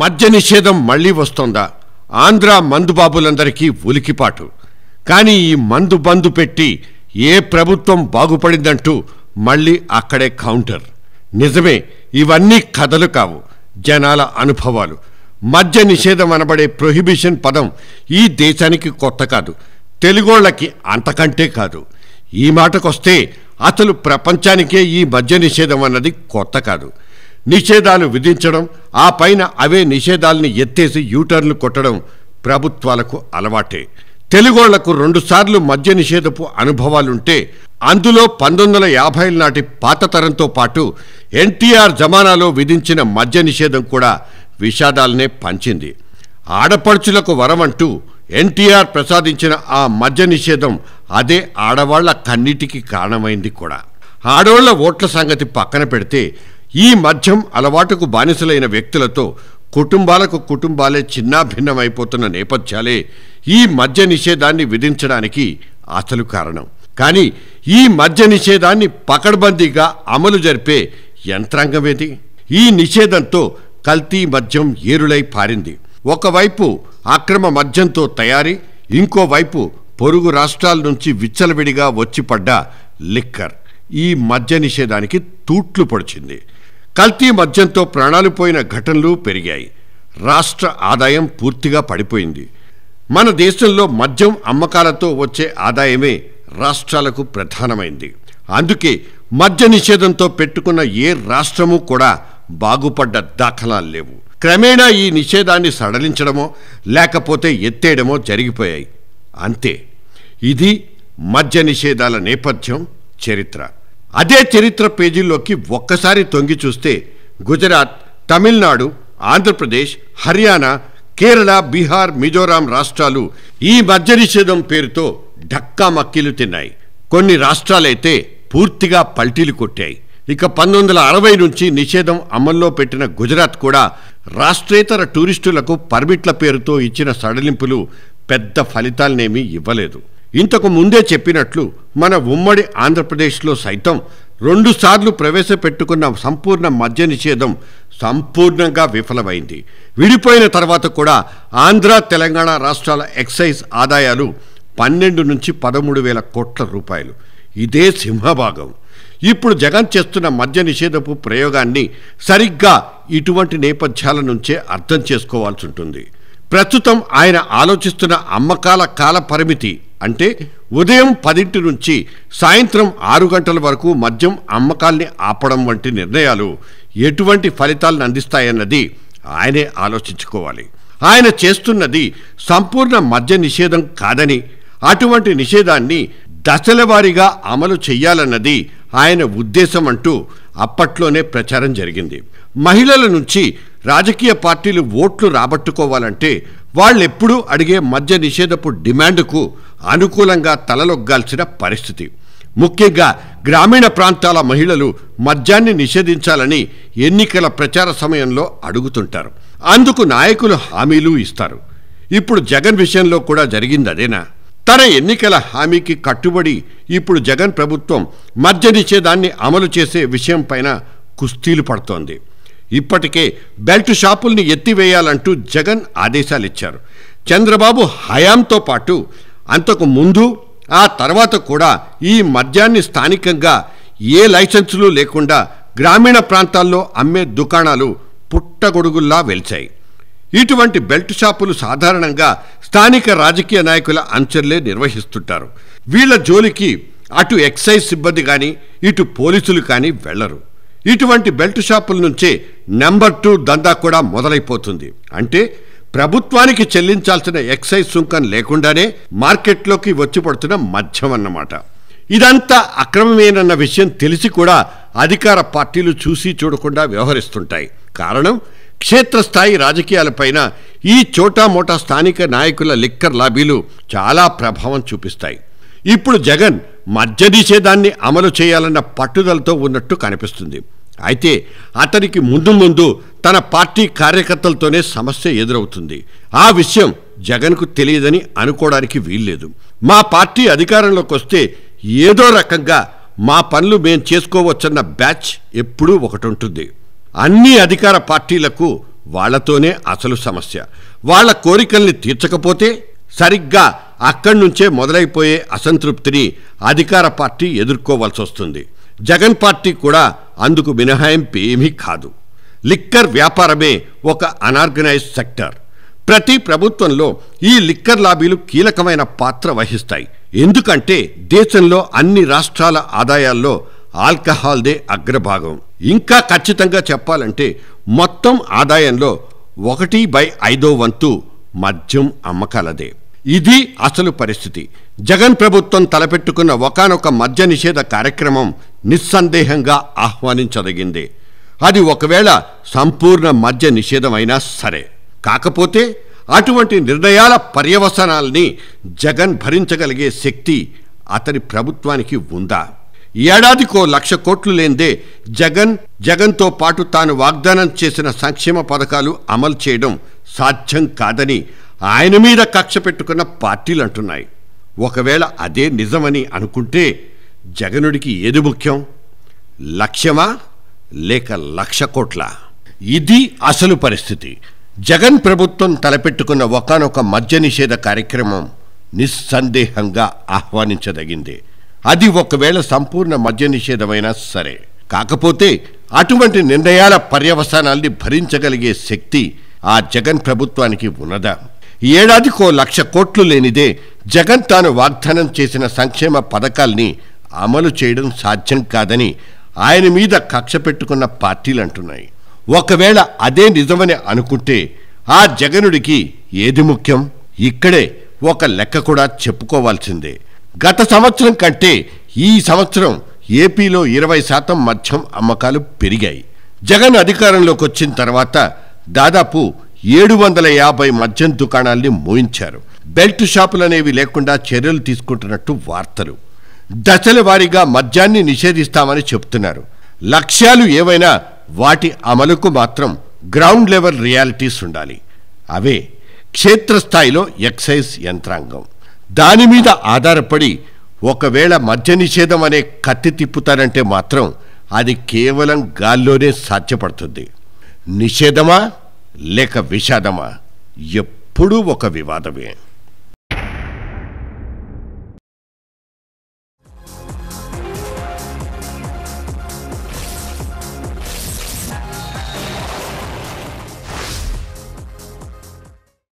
మద్య నిషేధం మళ్లీ వస్తోందా? ఆంధ్ర మందుబాబులందరికీ ఉలికిపాటు. కానీ ఈ మందు బందు పెట్టి ఏ ప్రభుత్వం బాగుపడిందంటూ మళ్ళీ అక్కడే కౌంటర్. నిజమే, ఇవన్నీ కథలు కావు, జనాల అనుభవాలు. మద్య నిషేధం అనబడే ప్రొహిబిషన్ పదం ఈ దేశానికి కొత్త కాదు, తెలుగోళ్లకి అంతకంటే కాదు. ఈ మాటకొస్తే అసలు ప్రపంచానికే ఈ మద్య నిషేధం అన్నది కొత్త కాదు. నిషేధాలు విధించడం, ఆ పైన అవే నిషేధాలని ఎత్తేసి యూటర్న్లు కొట్టడం ప్రభుత్వాలకు అలవాటే. తెలుగోళ్లకు 2 సార్లు మద్య నిషేధపు అనుభవాలుంటే అందులో 1950ల నాటి పాత తరంతో పాటు ఎన్టీఆర్ జమానాలో విధించిన మద్య నిషేధం కూడా విషాదాలనే పంచింది. ఆడపడుచులకు వరమంటూ ఎన్టీఆర్ ప్రసాదించిన ఆ మద్య నిషేధం అదే ఆడవాళ్ల కన్నీటికి కారణమైంది కూడా. ఆడోళ్ల ఓట్ల సంగతి పక్కన పెడితే ఈ మద్యం అలవాటుకు బానిసలైన వ్యక్తులతో కుటుంబాలే చిన్నాభిన్నమైపోతున్న నేపథ్యాలే ఈ మద్య నిషేధాన్ని విధించడానికి అసలు కారణం. కానీ ఈ మద్య నిషేధాన్ని పకడ్బందీగా అమలు జరిపే యంత్రాంగమేది? ఈ నిషేధంతో కల్తీ మద్యం ఏరులై పారింది. ఒకవైపు అక్రమ మద్యంతో తయారీ, ఇంకోవైపు పొరుగు రాష్ట్రాల నుంచి విచ్చలవిడిగా వచ్చిపడ్డ లిక్కర్ ఈ మద్య నిషేధానికి తూట్లు పొడిచింది. కల్తీ మద్యంతో ప్రాణాలు పోయిన ఘటనలు పెరిగాయి. రాష్ట్ర ఆదాయం పూర్తిగా పడిపోయింది. మన దేశంలో మద్యం అమ్మకాలతో వచ్చే ఆదాయమే రాష్ట్రాలకు ప్రధానమైంది. అందుకే మద్య నిషేధంతో పెట్టుకున్న ఏ రాష్ట్రము కూడా బాగుపడ్డ దాఖలాలు లేవు. క్రమేణా ఈ నిషేధాన్ని సడలించడమో లేకపోతే ఎత్తేయడమో జరిగిపోయాయి. అంతే. ఇది మద్య నిషేధాల నేపథ్యం, చరిత్ర. అదే చరిత్ర పేజీల్లోకి ఒక్కసారి తొంగి చూస్తే గుజరాత్, తమిళనాడు, ఆంధ్రప్రదేశ్, హర్యానా, కేరళ, బీహార్, మిజోరాం రాష్ట్రాలు ఈ మద్య నిషేధం పేరుతో ఢక్కా మక్కీలు తిన్నాయి. కొన్ని రాష్ట్రాలైతే పూర్తిగా పల్టీలు కొట్టాయి. ఇక 1960 నుంచి నిషేధం అమల్లో పెట్టిన గుజరాత్ కూడా రాష్ట్రేతర టూరిస్టులకు పర్మిట్ల పేరుతో ఇచ్చిన సడలింపులు పెద్ద ఫలితాలనేమీ ఇవ్వలేదు. ఇంతకు ముందే చెప్పినట్లు మన ఉమ్మడి ఆంధ్రప్రదేశ్లో సైతం 2 సార్లు ప్రవేశపెట్టుకున్న సంపూర్ణ మద్య నిషేధం సంపూర్ణంగా విఫలమైంది. విడిపోయిన తర్వాత కూడా ఆంధ్ర, తెలంగాణ రాష్ట్రాల ఎక్సైజ్ ఆదాయాలు 12 నుంచి 13,000 కోట్ల రూపాయలు. ఇదే సింహభాగం. ఇప్పుడు జగన్ చేస్తున్న మద్య నిషేధపు ప్రయోగాన్ని సరిగ్గా ఇటువంటి నేపథ్యాల నుంచే అర్థం చేసుకోవాల్సి ఉంటుంది. ప్రస్తుతం ఆయన ఆలోచిస్తున్న అమ్మకాల కాల పరిమితి అంటే ఉదయం 10 నుంచి సాయంత్రం 6 గంటల వరకు మద్యం అమ్మకాల్ని ఆపడం వంటి నిర్ణయాలు ఎటువంటి ఫలితాలను అందిస్తాయన్నది ఆయనే ఆలోచించుకోవాలి. ఆయన చేస్తున్నది సంపూర్ణ మద్య నిషేధం కాదని, అటువంటి నిషేధాన్ని దశలవారీగా అమలు చెయ్యాలన్నది ఆయన ఉద్దేశం అంటూ అప్పట్లోనే ప్రచారం జరిగింది. మహిళల నుంచి రాజకీయ పార్టీలు ఓట్లు రాబట్టుకోవాలంటే వాళ్ళెప్పుడూ అడిగే మద్య నిషేధపు డిమాండ్కు అనుకూలంగా తలలొగ్గాల్సిన పరిస్థితి. ముఖ్యంగా గ్రామీణ ప్రాంతాల మహిళలు మద్యాన్ని నిషేధించాలని ఎన్నికల ప్రచార సమయంలో అడుగుతుంటారు. అందుకు నాయకులు హామీలు ఇస్తారు. ఇప్పుడు జగన్ విషయంలో కూడా జరిగింది అదేనా? తన ఎన్నికల హామీకి కట్టుబడి ఇప్పుడు జగన్ ప్రభుత్వం మద్య నిషేధాన్ని అమలు చేసే విషయం పైన కుస్తీలు పడుతోంది. ఇప్పటికే బెల్ట్ షాపుల్ని ఎత్తివేయాలంటూ జగన్ ఆదేశాలిచ్చారు. చంద్రబాబు హయాంతో పాటు అంతకు ముందు, ఆ తర్వాత కూడా ఈ మద్యాన్ని స్థానికంగా ఏ లైసెన్సులు లేకుండా గ్రామీణ ప్రాంతాల్లో అమ్మే దుకాణాలు పుట్టగొడుగుల్లా వెలిచాయి. ఇటువంటి బెల్ట్ షాపులు సాధారణంగా స్థానిక రాజకీయ నాయకుల అనుచరులే నిర్వహిస్తుంటారు. వీళ్ల జోలికి అటు ఎక్సైజ్ సిబ్బంది కానీ ఇటు పోలీసులు కానీ వెళ్లరు. ఇటువంటి బెల్ట్ షాపుల నుంచే నెంబర్ 2 దందా కూడా మొదలైపోతుంది. అంటే ప్రభుత్వానికి చెల్లించాల్సిన ఎక్సైజ్ సుంకం లేకుండానే మార్కెట్లోకి వచ్చి పడుతున్న మద్యం అన్నమాట. ఇదంతా అక్రమమేనన్న విషయం తెలిసి కూడా అధికార పార్టీలు చూసి చూడకుండా వ్యవహరిస్తుంటాయి. కారణం, క్షేత్రస్థాయి రాజకీయాలపైన ఈ చోటామోటా స్థానిక నాయకుల లిక్కర్ లాబీలు చాలా ప్రభావం చూపిస్తాయి. ఇప్పుడు జగన్ మద్య నిషేధాన్ని అమలు చేయాలన్న పట్టుదలతో ఉన్నట్టు కనిపిస్తుంది. అయితే అతనికి ముందు తన పార్టీ కార్యకర్తలతోనే సమస్య ఎదురవుతుంది. ఆ విషయం జగన్కు తెలియదని అనుకోవడానికి వీల్లేదు. మా పార్టీ అధికారంలోకి వస్తే ఏదో రకంగా మా పనులు మేం చేసుకోవచ్చన్న బ్యాచ్ ఎప్పుడూ ఒకటి ఉంటుంది. అన్ని అధికార పార్టీలకు వాళ్లతోనే అసలు సమస్య. వాళ్ల కోరికల్ని తీర్చకపోతే సరిగ్గా అక్కడి నుంచే మొదలైపోయే అసంతృప్తిని అధికార పార్టీ ఎదుర్కోవాల్సి వస్తుంది. జగన్ పార్టీ కూడా అందుకు మినహాయింపు ఏమీ కాదు. లిక్కర్ వ్యాపారమే ఒక అనార్గనైజ్డ్ సెక్టర్. ప్రతి ప్రభుత్వంలో ఈ లిక్కర్ లాబీలు కీలకమైన పాత్ర వహిస్తాయి. ఎందుకంటే దేశంలో అన్ని రాష్ట్రాల ఆదాయాల్లో ఆల్కహాల్దే అగ్రభాగం. ఇంకా ఖచ్చితంగా చెప్పాలంటే మొత్తం ఆదాయంలో 1/5 వంతు మద్యం అమ్మకాలదే. ఇది అసలు పరిస్థితి. జగన్ ప్రభుత్వం తలపెట్టుకున్న ఒకానొక మద్య నిషేధ కార్యక్రమం నిస్సందేహంగా ఆహ్వానించదగిందే. అది ఒకవేళ సంపూర్ణ మద్య నిషేధమైనా సరే. కాకపోతే అటువంటి నిర్ణయాల పర్యవసానాల్ని జగన్ భరించగలిగే శక్తి అతని ప్రభుత్వానికి ఉందా? ఏడాదికో 1,00,000 కోట్లు లేందే జగన్తో పాటు తాను వాగ్దానం చేసిన సంక్షేమ పథకాలు అమలు చేయడం సాధ్యం కాదని ఆయన మీద కక్ష పెట్టుకున్న పార్టీలు అంటున్నాయి. ఒకవేళ అదే నిజమని అనుకుంటే జగనుడికి ఏది ముఖ్యం? లక్ష్యమా లేక 1,00,000 కోట్ల? ఇది అసలు పరిస్థితి. జగన్ ప్రభుత్వం తలపెట్టుకున్న ఒకానొక మద్య నిషేధ కార్యక్రమం నిస్సందేహంగా ఆహ్వానించదగిందే. అది ఒకవేళ సంపూర్ణ మద్య నిషేధమైనా సరే. కాకపోతే అటువంటి నిర్ణయాల పర్యవసానాల్ని భరించగలిగే శక్తి ఆ జగన్ ప్రభుత్వానికి ఉన్నదా? ఏడాదికో 1,00,000 కోట్లు లేనిదే జగన్ తాను వాగ్దానం చేసిన సంక్షేమ పథకాల్ని అమలు చేయడం సాధ్యం కాదని ఆయన మీద కక్ష పెట్టుకున్న పార్టీలు అంటున్నాయి. ఒకవేళ అదే నిజమని అనుకుంటే ఆ జగనుడికి ఏది ముఖ్యం? ఇక్కడే ఒక లెక్క కూడా చెప్పుకోవాల్సిందే. గత సంవత్సరం కంటే ఈ సంవత్సరం ఏపీలో 20% మద్యం అమ్మకాలు పెరిగాయి. జగన్ అధికారంలోకి వచ్చిన తర్వాత దాదాపు 750 మద్యం దుకాణాల్ని మూయించారు. బెల్ట్ షాపులనేవి లేకుండా చర్యలు తీసుకుంటున్నట్టు వార్తలు. దశల వారీగా మద్యాన్ని నిషేధిస్తామని చెప్తున్నారు. లక్ష్యాలు ఏవైనా వాటి అమలుకు మాత్రం గ్రౌండ్ లెవెల్ రియాలిటీస్ ఉండాలి. అవే క్షేత్రస్థాయిలో ఎక్సైజ్ యంత్రాంగం. దాని మీద ఆధారపడి ఒకవేళ మద్య నిషేధం అనే కత్తి తిప్పుతారంటే మాత్రం అది కేవలం గాల్లోనే సాధ్యపడుతుంది. నిషేధమా లేక విషాదమా ఎప్పుడూ ఒక వివాదమే.